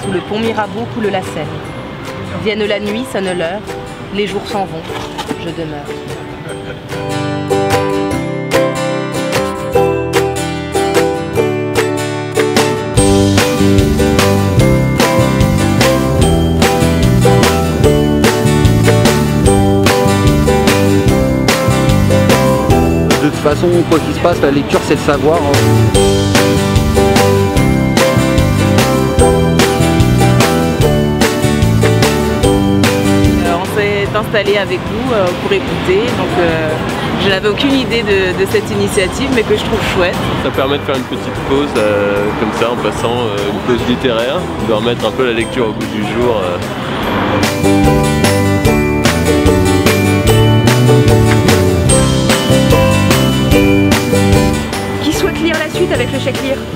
Sous le pont Mirabeau coule la Seine. Vienne la nuit, sonne l'heure, les jours s'en vont, je demeure. De toute façon, quoi qu'il se passe, la lecture c'est le savoir. On s'est installé avec vous pour écouter, donc je n'avais aucune idée de cette initiative, mais que je trouve chouette. Ça permet de faire une petite pause comme ça en passant une pause littéraire, de remettre un peu la lecture au goût du jour. Qui souhaite lire la suite avec le chèque lire?